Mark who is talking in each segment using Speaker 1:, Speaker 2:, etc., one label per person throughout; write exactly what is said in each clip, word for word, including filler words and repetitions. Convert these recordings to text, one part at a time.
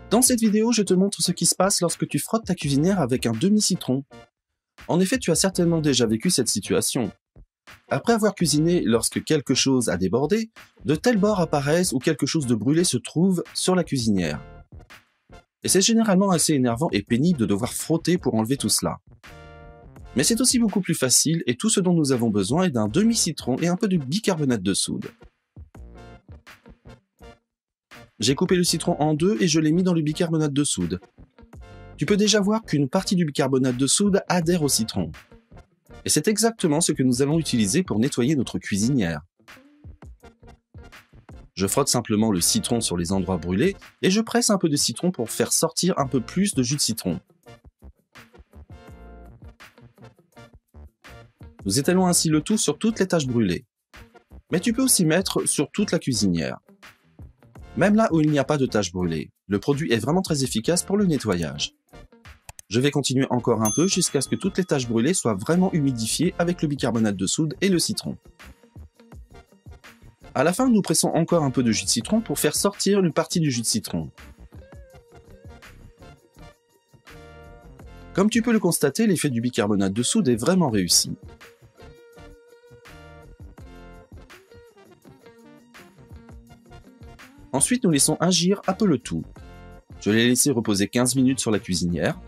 Speaker 1: Dans cette vidéo, je te montre ce qui se passe lorsque tu frottes ta cuisinière avec un demi-citron. En effet, tu as certainement déjà vécu cette situation. Après avoir cuisiné lorsque quelque chose a débordé, de tels bords apparaissent où quelque chose de brûlé se trouve sur la cuisinière. Et c'est généralement assez énervant et pénible de devoir frotter pour enlever tout cela. Mais c'est aussi beaucoup plus facile et tout ce dont nous avons besoin est d'un demi-citron et un peu de bicarbonate de soude. J'ai coupé le citron en deux et je l'ai mis dans le bicarbonate de soude. Tu peux déjà voir qu'une partie du bicarbonate de soude adhère au citron. Et c'est exactement ce que nous allons utiliser pour nettoyer notre cuisinière. Je frotte simplement le citron sur les endroits brûlés et je presse un peu de citron pour faire sortir un peu plus de jus de citron. Nous étalons ainsi le tout sur toutes les taches brûlées. Mais tu peux aussi mettre sur toute la cuisinière. Même là où il n'y a pas de taches brûlées, le produit est vraiment très efficace pour le nettoyage. Je vais continuer encore un peu jusqu'à ce que toutes les taches brûlées soient vraiment humidifiées avec le bicarbonate de soude et le citron. À la fin, nous pressons encore un peu de jus de citron pour faire sortir une partie du jus de citron. Comme tu peux le constater, l'effet du bicarbonate de soude est vraiment réussi. Ensuite, nous laissons agir un peu le tout. Je l'ai laissé reposer quinze minutes sur la cuisinière.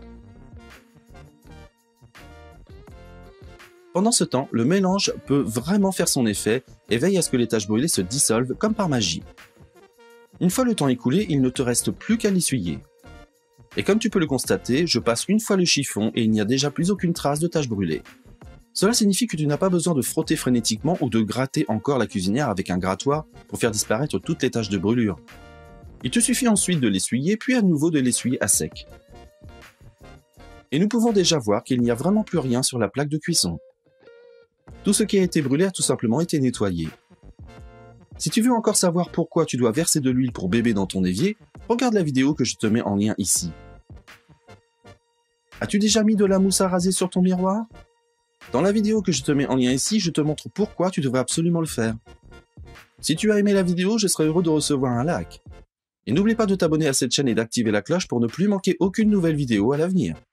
Speaker 1: Pendant ce temps, le mélange peut vraiment faire son effet et veille à ce que les taches brûlées se dissolvent comme par magie. Une fois le temps écoulé, il ne te reste plus qu'à l'essuyer. Et comme tu peux le constater, je passe une fois le chiffon et il n'y a déjà plus aucune trace de taches brûlées. Cela signifie que tu n'as pas besoin de frotter frénétiquement ou de gratter encore la cuisinière avec un grattoir pour faire disparaître toutes les taches de brûlure. Il te suffit ensuite de l'essuyer puis à nouveau de l'essuyer à sec. Et nous pouvons déjà voir qu'il n'y a vraiment plus rien sur la plaque de cuisson. Tout ce qui a été brûlé a tout simplement été nettoyé. Si tu veux encore savoir pourquoi tu dois verser de l'huile pour bébé dans ton évier, regarde la vidéo que je te mets en lien ici. As-tu déjà mis de la mousse à raser sur ton miroir ? Dans la vidéo que je te mets en lien ici, je te montre pourquoi tu devrais absolument le faire. Si tu as aimé la vidéo, je serais heureux de recevoir un like. Et n'oublie pas de t'abonner à cette chaîne et d'activer la cloche pour ne plus manquer aucune nouvelle vidéo à l'avenir.